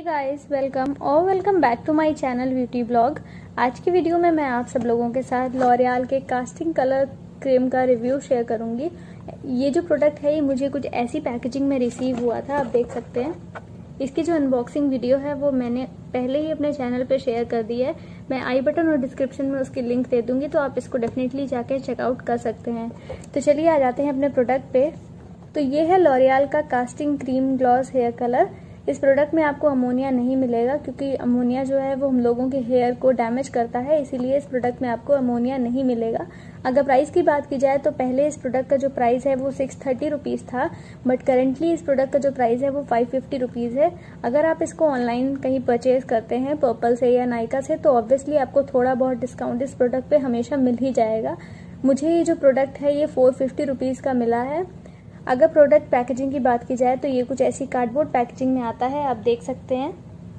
Guys, welcome back to my channel beauty blog. आज की video में मैं आप सब लोगों के साथ लॉरियल के कास्टिंग कलर क्रीम का रिव्यू शेयर करूंगी। ये जो प्रोडक्ट है ये मुझे कुछ ऐसी पैकेजिंग में रिसीव हुआ था, आप देख सकते हैं। इसकी जो अनबॉक्सिंग वीडियो है वो मैंने पहले ही अपने चैनल पे शेयर कर दी है। मैं आई बटन और डिस्क्रिप्शन में उसकी लिंक दे दूंगी, तो आप इसको डेफिनेटली जाके चेकआउट कर सकते हैं। तो चलिए आ जाते हैं अपने प्रोडक्ट पे। तो ये है लॉरियल का casting cream gloss hair colour. इस प्रोडक्ट में आपको अमोनिया नहीं मिलेगा, क्योंकि अमोनिया जो है वो हम लोगों के हेयर को डैमेज करता है, इसीलिए इस प्रोडक्ट में आपको अमोनिया नहीं मिलेगा। अगर प्राइस की बात की जाए तो पहले इस प्रोडक्ट का जो प्राइस है वो 630 रुपीज़ था, बट करेंटली इस प्रोडक्ट का जो प्राइस है वो 550 रुपीज़ है। अगर आप इसको ऑनलाइन कहीं परचेज करते हैं पर्पल से या नायका से, तो ऑब्वियसली आपको थोड़ा बहुत डिस्काउंट इस प्रोडक्ट पे हमेशा मिल ही जाएगा। मुझे ये जो प्रोडक्ट है ये 450 रुपीज़ का मिला है। अगर प्रोडक्ट पैकेजिंग की बात की जाए तो ये कुछ ऐसी कार्डबोर्ड पैकेजिंग में आता है, आप देख सकते हैं।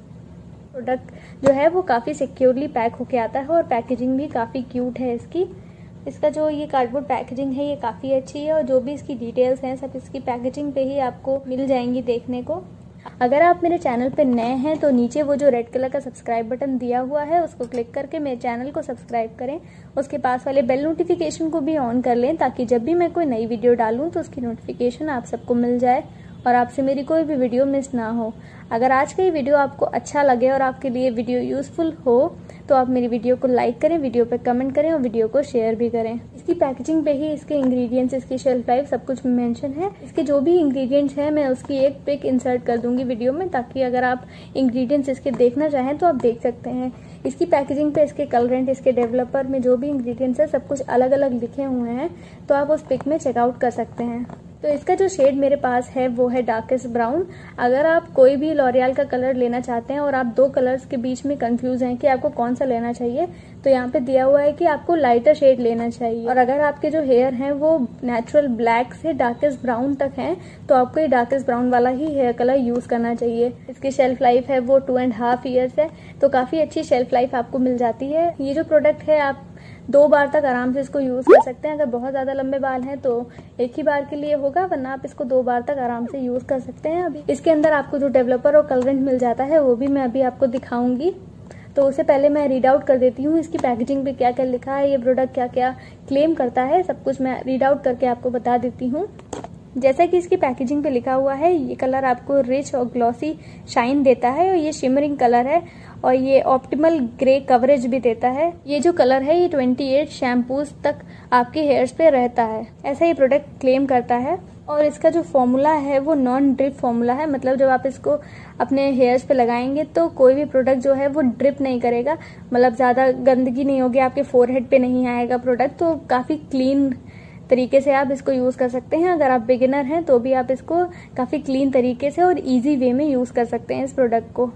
प्रोडक्ट जो है वो काफ़ी सिक्योरली पैक होके आता है और पैकेजिंग भी काफ़ी क्यूट है इसकी। इसका जो ये कार्डबोर्ड पैकेजिंग है ये काफ़ी अच्छी है, और जो भी इसकी डिटेल्स हैं सब इसकी पैकेजिंग पे ही आपको मिल जाएंगी देखने को। अगर आप मेरे चैनल पे नए हैं तो नीचे वो जो रेड कलर का सब्सक्राइब बटन दिया हुआ है उसको क्लिक करके मेरे चैनल को सब्सक्राइब करें। उसके पास वाले बेल नोटिफिकेशन को भी ऑन कर लें, ताकि जब भी मैं कोई नई वीडियो डालूं तो उसकी नोटिफिकेशन आप सबको मिल जाए और आपसे मेरी कोई भी वीडियो मिस ना हो। अगर आज का ये वीडियो आपको अच्छा लगे और आपके लिए वीडियो यूजफुल हो तो आप मेरी वीडियो को लाइक करें, वीडियो पे कमेंट करें और वीडियो को शेयर भी करें। इसकी पैकेजिंग पे ही इसके इंग्रेडिएंट्स, इसकी शेल्फ लाइफ सब कुछ मेंशन है। इसके जो भी इंग्रेडिएंट्स हैं मैं उसकी एक पिक इंसर्ट कर दूंगी वीडियो में, ताकि अगर आप इंग्रेडिएंट्स इसके देखना चाहें तो आप देख सकते हैं। इसकी पैकेजिंग पे इसके कलरेंट, इसके डेवलपर में जो भी इंग्रेडिएंट्स है सब कुछ अलग अलग लिखे हुए हैं, तो आप उस पिक में चेकआउट कर सकते हैं। तो इसका जो शेड मेरे पास है वो है डार्केस्ट ब्राउन। अगर आप कोई भी लॉरियल का कलर लेना चाहते हैं और आप दो कलर्स के बीच में कंफ्यूज हैं कि आपको कौन सा लेना चाहिए, तो यहाँ पे दिया हुआ है कि आपको लाइटर शेड लेना चाहिए। और अगर आपके जो हेयर हैं वो नेचुरल ब्लैक से डार्केस्ट ब्राउन तक हैं, तो आपको ये डार्केस्ट ब्राउन वाला ही हेयर कलर यूज करना चाहिए। इसकी शेल्फ लाइफ है वो 2.5 ईयर्स है, तो काफी अच्छी शेल्फ लाइफ आपको मिल जाती है। ये जो प्रोडक्ट है आप 2 बार तक आराम से इसको यूज कर सकते हैं। अगर बहुत ज्यादा लंबे बाल हैं तो एक ही बार के लिए होगा, वरना आप इसको 2 बार तक आराम से यूज कर सकते हैं। अभी इसके अंदर आपको जो डेवलपर और कलरेंट मिल जाता है वो भी मैं अभी आपको दिखाऊंगी। तो उससे पहले मैं रीड आउट कर देती हूँ इसकी पैकेजिंग पे क्या क्या लिखा है, ये प्रोडक्ट क्या क्या क्लेम करता है, सब कुछ मैं रीड आउट करके आपको बता देती हूँ। जैसा कि इसकी पैकेजिंग पे लिखा हुआ है, ये कलर आपको रिच और ग्लॉसी शाइन देता है, और ये शिमरिंग कलर है, और ये ऑप्टिमल ग्रे कवरेज भी देता है। ये जो कलर है ये 28 शैम्पूज तक आपके हेयर्स पे रहता है, ऐसा ये प्रोडक्ट क्लेम करता है। और इसका जो फॉर्मूला है वो नॉन ड्रिप फॉर्मूला है, मतलब जब आप इसको अपने हेयर्स पे लगाएंगे तो कोई भी प्रोडक्ट जो है वो ड्रिप नहीं करेगा, मतलब ज्यादा गंदगी नहीं होगी, आपके फोरहेड पे नहीं आएगा प्रोडक्ट। तो काफी क्लीन तरीके से आप इसको यूज कर सकते हैं। अगर आप बिगिनर हैं तो भी आप इसको काफी क्लीन तरीके से और इजी वे में यूज कर सकते हैं इस प्रोडक्ट को।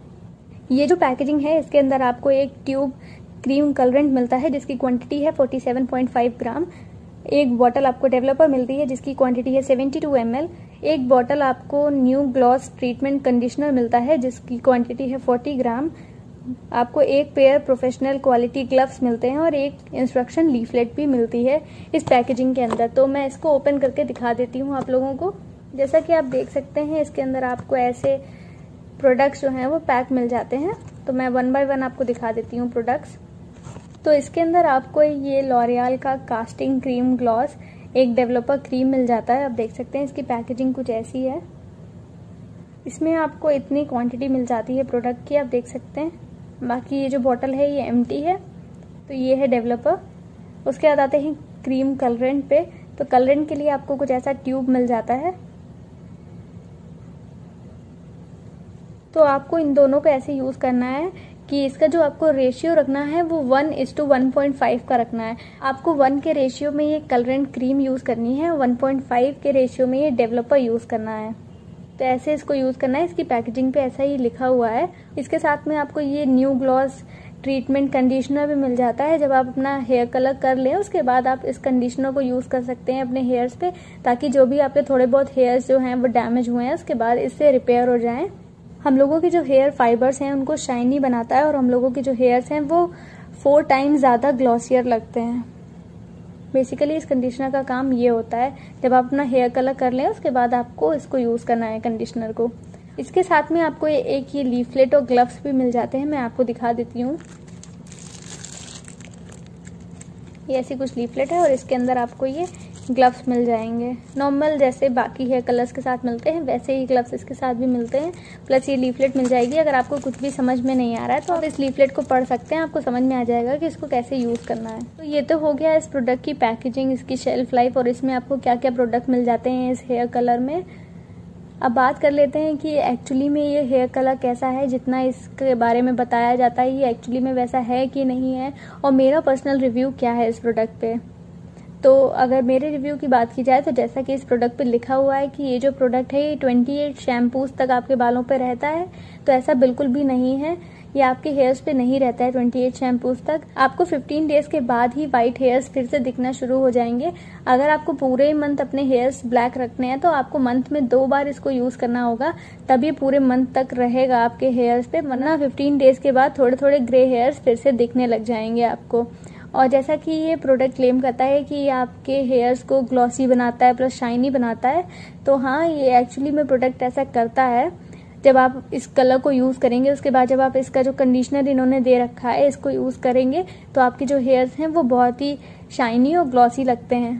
ये जो पैकेजिंग है इसके अंदर आपको एक ट्यूब क्रीम कलरेंट मिलता है जिसकी क्वांटिटी है 47.5 ग्राम। एक बॉटल आपको डेवलपर मिलती है जिसकी क्वांटिटी है 72 ml। एक बॉटल आपको न्यू ग्लॉस ट्रीटमेंट कंडीशनर मिलता है जिसकी क्वांटिटी है 40 ग्राम। आपको एक पेयर प्रोफेशनल क्वालिटी ग्लव्स मिलते हैं और एक इंस्ट्रक्शन लीफलेट भी मिलती है इस पैकेजिंग के अंदर। तो मैं इसको ओपन करके दिखा देती हूँ आप लोगों को। जैसा कि आप देख सकते हैं इसके अंदर आपको ऐसे प्रोडक्ट्स जो हैं वो पैक मिल जाते हैं। तो मैं 1 बाय 1 आपको दिखा देती हूँ प्रोडक्ट्स। तो इसके अंदर आपको ये लॉरियल का कास्टिंग क्रीम ग्लॉस, एक डेवलपर क्रीम मिल जाता है। आप देख सकते हैं इसकी पैकेजिंग कुछ ऐसी है। इसमें आपको इतनी क्वांटिटी मिल जाती है प्रोडक्ट की, आप देख सकते हैं। बाकी ये जो बॉटल है ये एम्प्टी है। तो ये है डेवलपर। उसके बाद आते हैं क्रीम कलरेंट पे। तो कलरेंट के लिए आपको कुछ ऐसा ट्यूब मिल जाता है। तो आपको इन दोनों को ऐसे यूज करना है कि इसका जो आपको रेशियो रखना है वो 1:1.5 का रखना है। आपको 1 के रेशियो में ये कलरेंट क्रीम यूज करनी है, 1.5 के रेशियो में ये डेवलपर यूज करना है। तो ऐसे इसको यूज करना है। इसकी पैकेजिंग पे ऐसा ही लिखा हुआ है। इसके साथ में आपको ये न्यू ग्लॉस ट्रीटमेंट कंडीशनर भी मिल जाता है। जब आप अपना हेयर कलर कर लें उसके बाद आप इस कंडीशनर को यूज कर सकते हैं अपने हेयर्स पे, ताकि जो भी आपके थोड़े बहुत हेयर्स जो हैं वो डैमेज हुए हैं उसके बाद इससे रिपेयर हो जाएं। हम लोगों के जो हेयर फाइबर्स हैं उनको शाइनी बनाता है, और हम लोगों के जो हेयर्स हैं वो 4 टाइम्स ज्यादा ग्लॉसियर लगते हैं। बेसिकली इस कंडीशनर का काम ये होता है, जब आप अपना हेयर कलर कर लें उसके बाद आपको इसको यूज करना है कंडीशनर को। इसके साथ में आपको एक ये लीफलेट और ग्लव्स भी मिल जाते हैं। मैं आपको दिखा देती हूँ। ये ऐसी कुछ लीफलेट है और इसके अंदर आपको ये ग्लव्स मिल जाएंगे। नॉर्मल जैसे बाकी हेयर कलर्स के साथ मिलते हैं वैसे ही ग्लव्स इसके साथ भी मिलते हैं। प्लस ये लीफलेट मिल जाएगी। अगर आपको कुछ भी समझ में नहीं आ रहा है तो आप इस लीफलेट को पढ़ सकते हैं, आपको समझ में आ जाएगा कि इसको कैसे यूज़ करना है। तो ये तो हो गया इस प्रोडक्ट की पैकेजिंग, इसकी शेल्फ लाइफ और इसमें आपको क्या क्या प्रोडक्ट मिल जाते हैं इस हेयर कलर में। अब बात कर लेते हैं कि एक्चुअली में ये हेयर कलर कैसा है। जितना इसके बारे में बताया जाता है ये एक्चुअली में वैसा है कि नहीं है, और मेरा पर्सनल रिव्यू क्या है इस प्रोडक्ट पे। तो अगर मेरे रिव्यू की बात की जाए तो जैसा कि इस प्रोडक्ट पे लिखा हुआ है कि ये जो प्रोडक्ट है ये 28 शैम्पूज तक आपके बालों पे रहता है, तो ऐसा बिल्कुल भी नहीं है। ये आपके हेयर्स पे नहीं रहता है 28 शैम्पूज तक। आपको 15 डेज के बाद ही वाइट हेयर्स फिर से दिखना शुरू हो जाएंगे। अगर आपको पूरे मंथ अपने हेयर्स ब्लैक रखने हैं तो आपको मंथ में 2 बार इसको यूज करना होगा, तब ये पूरे मंथ तक रहेगा आपके हेयर्स पे। वरना 15 डेज के बाद थोड़े थोड़े ग्रे हेयर्स फिर से दिखने लग जाएंगे आपको। और जैसा कि ये प्रोडक्ट क्लेम करता है कि ये आपके हेयर्स को ग्लॉसी बनाता है प्लस शाइनी बनाता है, तो हाँ ये एक्चुअली में प्रोडक्ट ऐसा करता है। जब आप इस कलर को यूज करेंगे उसके बाद जब आप इसका जो कंडीशनर इन्होंने दे रखा है इसको यूज करेंगे तो आपके जो हेयर्स हैं वो बहुत ही शाइनी और ग्लॉसी लगते हैं।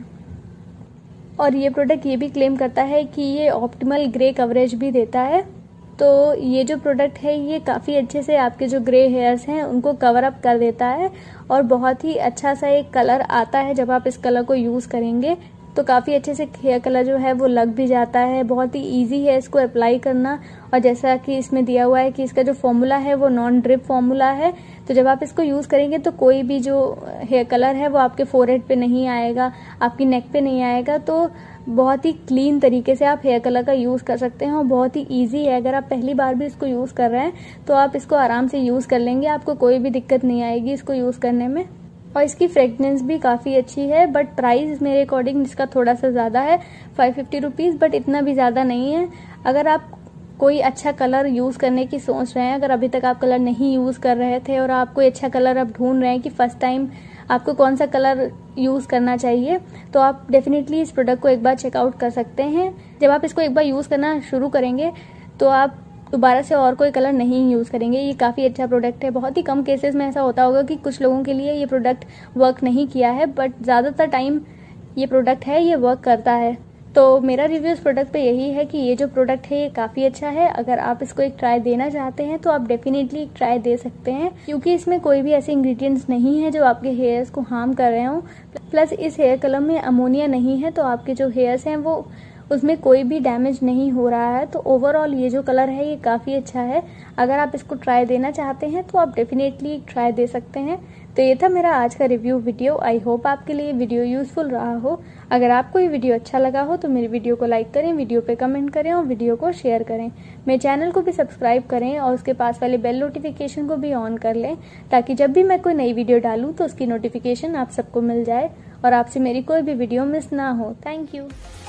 और ये प्रोडक्ट ये भी क्लेम करता है कि ये ऑप्टिमल ग्रे कवरेज भी देता है। तो ये जो प्रोडक्ट है ये काफ़ी अच्छे से आपके जो ग्रे हेयर्स हैं उनको कवर अप कर देता है और बहुत ही अच्छा सा एक कलर आता है। जब आप इस कलर को यूज़ करेंगे तो काफ़ी अच्छे से हेयर कलर जो है वो लग भी जाता है। बहुत ही इजी है इसको अप्लाई करना। और जैसा कि इसमें दिया हुआ है कि इसका जो फॉर्मूला है वो नॉन ड्रिप फॉर्मूला है, तो जब आप इसको यूज़ करेंगे तो कोई भी जो हेयर कलर है वो आपके फोरहेड पे नहीं आएगा, आपकी नेक पे नहीं आएगा। तो बहुत ही क्लीन तरीके से आप हेयर कलर का यूज़ कर सकते हैं और बहुत ही इजी है। अगर आप पहली बार भी इसको यूज़ कर रहे हैं तो आप इसको आराम से यूज़ कर लेंगे, आपको कोई भी दिक्कत नहीं आएगी इसको यूज़ करने में। और इसकी फ्रेगनेंस भी काफ़ी अच्छी है, बट प्राइस मेरे अकॉर्डिंग इसका थोड़ा सा ज़्यादा है, 550 रुपीज़, बट इतना भी ज़्यादा नहीं है। अगर आप कोई अच्छा कलर यूज़ करने की सोच रहे हैं, अगर अभी तक आप कलर नहीं यूज़ कर रहे थे और आप कोई अच्छा कलर अब ढूंढ रहे हैं कि फर्स्ट टाइम आपको कौन सा कलर यूज़ करना चाहिए, तो आप डेफिनेटली इस प्रोडक्ट को एक बार चेकआउट कर सकते हैं। जब आप इसको एक बार यूज़ करना शुरू करेंगे तो आप दोबारा से और कोई कलर नहीं यूज़ करेंगे। ये काफ़ी अच्छा प्रोडक्ट है। बहुत ही कम केसेस में ऐसा होता होगा कि कुछ लोगों के लिए ये प्रोडक्ट वर्क नहीं किया है, बट ज़्यादातर टाइम ये प्रोडक्ट है ये वर्क करता है। तो मेरा रिव्यू इस प्रोडक्ट पे यही है कि ये जो प्रोडक्ट है ये काफ़ी अच्छा है। अगर आप इसको एक ट्राई देना चाहते हैं तो आप डेफिनेटली एक ट्राई दे सकते हैं, क्योंकि इसमें कोई भी ऐसे इंग्रेडिएंट्स नहीं है जो आपके हेयर्स को हार्म कर रहे हों। प्लस इस हेयर कलर में अमोनिया नहीं है, तो आपके जो हेयर्स हैं वो उसमें कोई भी डैमेज नहीं हो रहा है। तो ओवरऑल ये जो कलर है ये काफ़ी अच्छा है। अगर आप इसको ट्राई देना चाहते हैं तो आप डेफिनेटली एक ट्राई दे सकते हैं। तो ये था मेरा आज का रिव्यू वीडियो। आई होप आपके लिए वीडियो यूजफुल रहा हो। अगर आपको ये वीडियो अच्छा लगा हो तो मेरे वीडियो को लाइक करें, वीडियो पे कमेंट करें और वीडियो को शेयर करें। मेरे चैनल को भी सब्सक्राइब करें और उसके पास वाले बेल नोटिफिकेशन को भी ऑन कर लें, ताकि जब भी मैं कोई नई वीडियो डालूँ तो उसकी नोटिफिकेशन आप सबको मिल जाए और आपसे मेरी कोई भी वीडियो मिस ना हो। Thank you.